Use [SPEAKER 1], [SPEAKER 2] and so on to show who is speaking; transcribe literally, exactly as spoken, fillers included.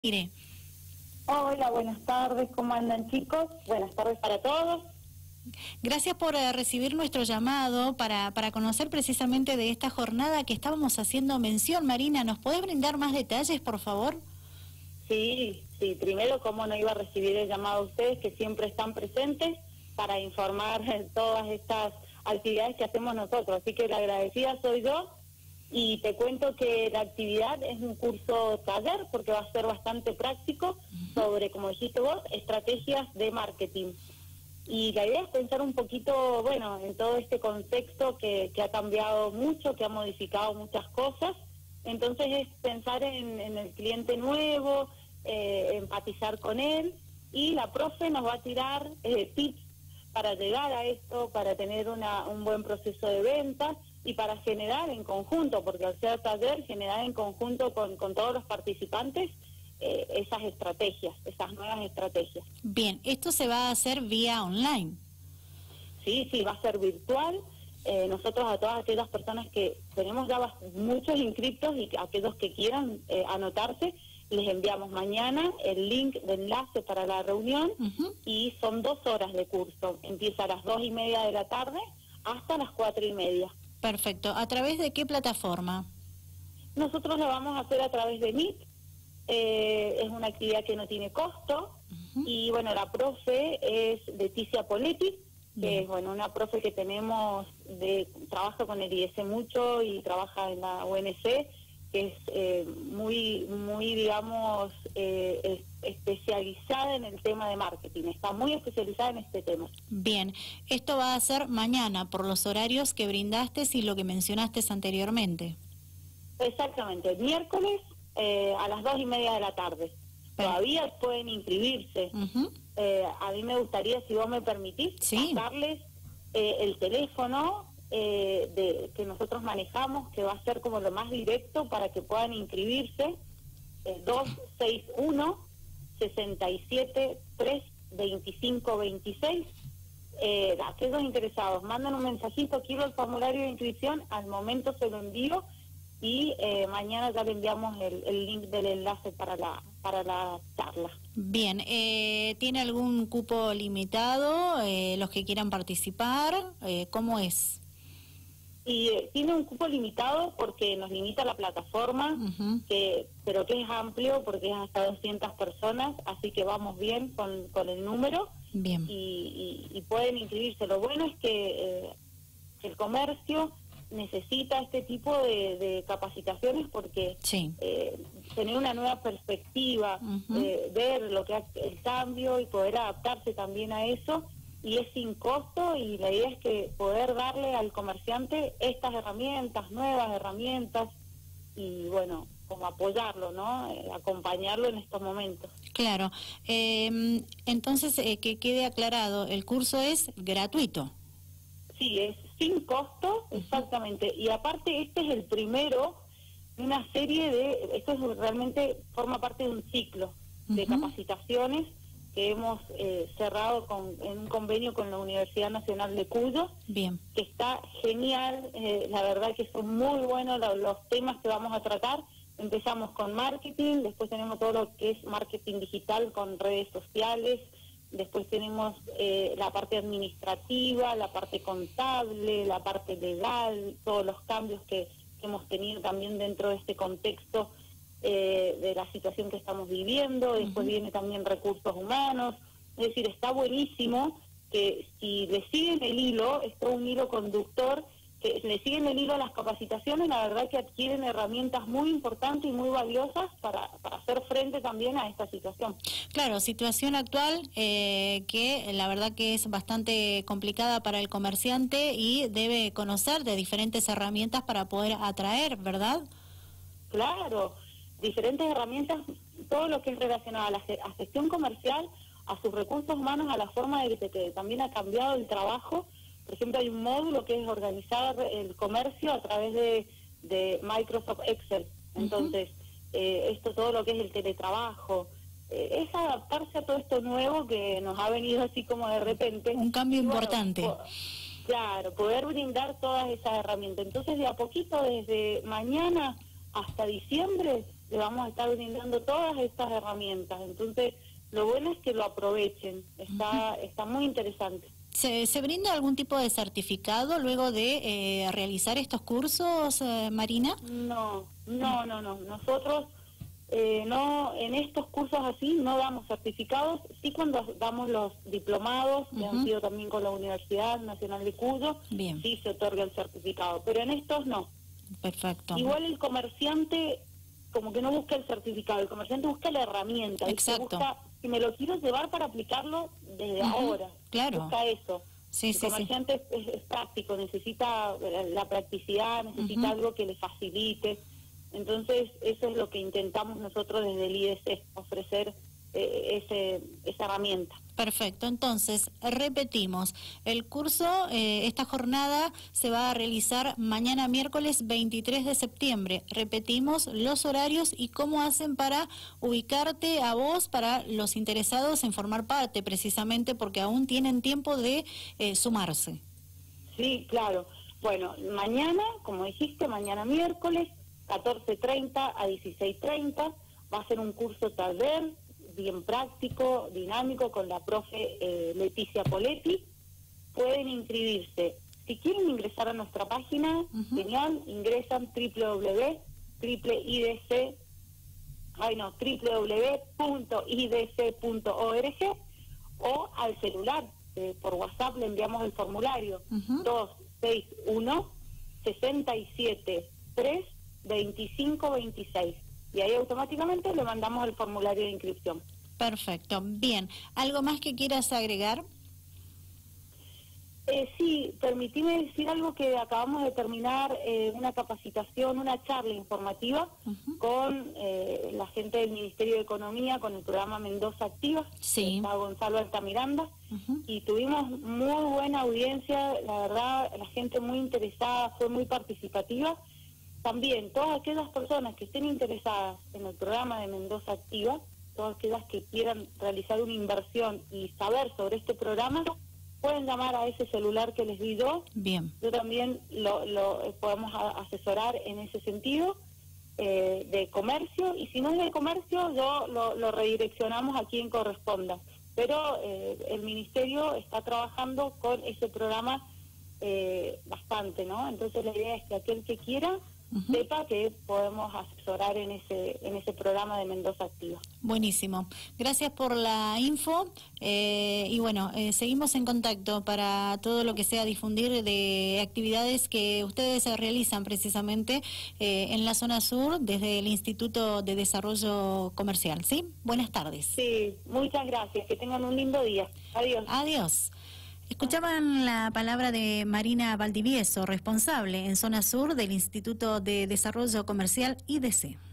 [SPEAKER 1] Mire.
[SPEAKER 2] Hola, buenas tardes, ¿cómo andan chicos? Buenas tardes para todos.
[SPEAKER 1] Gracias por eh, recibir nuestro llamado para, para conocer precisamente de esta jornada que estábamos haciendo mención. Marina, ¿nos podés brindar más detalles, por favor?
[SPEAKER 2] Sí, sí, primero, cómo no iba a recibir el llamado a ustedes, que siempre están presentes para informar de todas estas actividades que hacemos nosotros. Así que la agradecida soy yo. Y te cuento que la actividad es un curso taller, porque va a ser bastante práctico, sobre, como dijiste vos, estrategias de marketing. Y la idea es pensar un poquito, bueno, en todo este contexto que, que ha cambiado mucho, que ha modificado muchas cosas. Entonces es pensar en, en el cliente nuevo, eh, empatizar con él, y la profe nos va a tirar eh, tips para llegar a esto, para tener una, un buen proceso de venta y para generar en conjunto, porque al ser taller, generar en conjunto con, con todos los participantes eh, esas estrategias, esas nuevas estrategias.
[SPEAKER 1] Bien, esto se va a hacer vía online.
[SPEAKER 2] Sí, sí, va a ser virtual. Eh, nosotros a todas aquellas personas que tenemos ya muchos inscriptos y aquellos que quieran eh, anotarse, les enviamos mañana el link de enlace para la reunión. Uh-huh. Y son dos horas de curso. Empieza a las dos y media de la tarde hasta las cuatro y media.
[SPEAKER 1] Perfecto. ¿A través de qué plataforma?
[SPEAKER 2] Nosotros lo vamos a hacer a través de Meet. Eh, es una actividad que no tiene costo. Uh-huh. Y bueno, la profe es Leticia Poletti, que es bueno, una profe que tenemos, de trabaja con el I S mucho y trabaja en la U N C, que es eh, muy, muy digamos, eh, es especializada en el tema de marketing, está muy especializada en este tema.
[SPEAKER 1] Bien, esto va a ser mañana por los horarios que brindaste y lo que mencionaste anteriormente.
[SPEAKER 2] Exactamente, el miércoles eh, a las dos y media de la tarde. Pero todavía pueden inscribirse. Uh-huh. eh, a mí me gustaría, si vos me permitís, sí, darles eh, el teléfono eh, de, que nosotros manejamos, que va a ser como lo más directo para que puedan inscribirse, eh, dos seis uno, seis siete tres, dos cinco dos seis. Eh, aquellos interesados, mandan un mensajito, quiero el formulario de inscripción, al momento se lo envío y eh, mañana ya le enviamos el, el link del enlace para la para la charla.
[SPEAKER 1] Bien, eh, ¿tiene algún cupo limitado, eh, los que quieran participar? Eh, ¿Cómo es?
[SPEAKER 2] Y eh, tiene un cupo limitado porque nos limita la plataforma, uh-huh, que pero que es amplio porque es hasta doscientas personas, así que vamos bien con, con el número.
[SPEAKER 1] Bien.
[SPEAKER 2] Y, y, y pueden inscribirse. Lo bueno es que eh, el comercio necesita este tipo de, de capacitaciones porque
[SPEAKER 1] sí,
[SPEAKER 2] eh, tener una nueva perspectiva, uh-huh, eh, ver lo que hace el cambio y poder adaptarse también a eso, y es sin costo, y la idea es que poder darle al comerciante estas herramientas, nuevas herramientas, y bueno, como apoyarlo, ¿no? Eh, acompañarlo en estos momentos.
[SPEAKER 1] Claro. Eh, entonces, eh, que quede aclarado, el curso es gratuito.
[SPEAKER 2] Sí, es sin costo, exactamente. Y aparte, este es el primero de una serie de, esto es realmente forma parte de un ciclo de uh-huh capacitaciones que hemos eh, cerrado con, en un convenio con la Universidad Nacional de Cuyo.
[SPEAKER 1] Bien.
[SPEAKER 2] Que está genial, eh, la verdad que son muy buenos los, los temas que vamos a tratar. Empezamos con marketing, después tenemos todo lo que es marketing digital con redes sociales, después tenemos eh, la parte administrativa, la parte contable, la parte legal, todos los cambios que, que hemos tenido también dentro de este contexto eh, de la situación que estamos viviendo. Después uh-huh viene también recursos humanos. Es decir, está buenísimo que si le siguen el hilo, es todo un hilo conductor, que le siguen el hilo a las capacitaciones, la verdad que adquieren herramientas muy importantes y muy valiosas para, para hacer frente también a esta situación.
[SPEAKER 1] Claro, situación actual eh, que la verdad que es bastante complicada para el comerciante y debe conocer de diferentes herramientas para poder atraer, ¿verdad?
[SPEAKER 2] Claro, diferentes herramientas, todo lo que es relacionado a la a gestión comercial, a sus recursos humanos, a la forma de que, que también ha cambiado el trabajo. Por ejemplo, hay un módulo que es organizar el comercio a través de, de Microsoft Excel. Entonces, uh-huh eh, esto, todo lo que es el teletrabajo, eh, es adaptarse a todo esto nuevo que nos ha venido así como de repente.
[SPEAKER 1] Un cambio
[SPEAKER 2] y bueno,
[SPEAKER 1] importante.
[SPEAKER 2] Po- claro, poder brindar todas esas herramientas. Entonces, de a poquito, desde mañana hasta diciembre, le vamos a estar brindando todas estas herramientas. Entonces, lo bueno es que lo aprovechen, está, uh-huh. está muy interesante.
[SPEAKER 1] ¿Se, ¿Se brinda algún tipo de certificado luego de eh, realizar estos cursos, eh, Marina?
[SPEAKER 2] No, no, no, no. Nosotros eh, no en estos cursos así no damos certificados. Sí, cuando damos los diplomados, uh-huh. que han sido también con la Universidad Nacional de Cuyo, Bien. sí se otorga el certificado, pero en estos no.
[SPEAKER 1] Perfecto.
[SPEAKER 2] Igual el comerciante como que no busca el certificado, el comerciante busca la herramienta.
[SPEAKER 1] Exacto.
[SPEAKER 2] Busca, si me lo quiero llevar para aplicarlo desde uh-huh. ahora.
[SPEAKER 1] Claro.
[SPEAKER 2] Busca eso.
[SPEAKER 1] Sí,
[SPEAKER 2] el
[SPEAKER 1] sí,
[SPEAKER 2] comerciante sí. Es, es práctico, necesita la practicidad, necesita uh-huh. algo que le facilite. Entonces, eso es lo que intentamos nosotros desde el I D C, ofrecer eh, ese, esa herramienta.
[SPEAKER 1] Perfecto, entonces repetimos, el curso, eh, esta jornada se va a realizar mañana miércoles veintitrés de septiembre. Repetimos los horarios y cómo hacen para ubicarte a vos, para los interesados en formar parte, precisamente porque aún tienen tiempo de eh, sumarse.
[SPEAKER 2] Sí, claro. Bueno, mañana, como dijiste, mañana miércoles, catorce treinta a dieciséis treinta, va a ser un curso taller bien práctico, dinámico, con la profe eh, Leticia Poletti. Pueden inscribirse. Si quieren ingresar a nuestra página, uh-huh. genial, ingresan www punto i d c punto org o al celular. Eh, por WhatsApp le enviamos el formulario uh-huh. dos seis uno, seis siete tres, dos cinco dos seis. Y ahí automáticamente le mandamos el formulario de inscripción.
[SPEAKER 1] Perfecto, bien. ¿Algo más que quieras agregar?
[SPEAKER 2] Eh, sí, permitime decir algo que acabamos de terminar, eh, una capacitación, una charla informativa uh-huh. con eh, la gente del Ministerio de Economía, con el programa Mendoza Activa,
[SPEAKER 1] sí.
[SPEAKER 2] está Gonzalo Altamiranda, uh-huh. y tuvimos muy buena audiencia, la verdad, la gente muy interesada, fue muy participativa. También, todas aquellas personas que estén interesadas en el programa de Mendoza Activa, todas aquellas que quieran realizar una inversión y saber sobre este programa, pueden llamar a ese celular que les di yo.
[SPEAKER 1] Bien.
[SPEAKER 2] Yo también lo, lo podemos asesorar en ese sentido, eh, de comercio, y si no es de comercio, yo lo, lo redireccionamos a quien corresponda. Pero eh, el Ministerio está trabajando con ese programa eh, bastante, ¿no? Entonces la idea es que aquel que quiera Uh-huh. sepa que podemos asesorar en ese en ese programa de Mendoza Activa.
[SPEAKER 1] Buenísimo. Gracias por la info eh, y bueno, eh, seguimos en contacto para todo lo que sea difundir de actividades que ustedes realizan precisamente eh, en la zona sur desde el Instituto de Desarrollo Comercial, ¿sí? Buenas tardes.
[SPEAKER 2] Sí, muchas gracias. Que tengan un lindo día. Adiós.
[SPEAKER 1] Adiós. Escuchaban la palabra de Marina Valdivieso, responsable en zona sur del Instituto de Desarrollo Comercial I D C.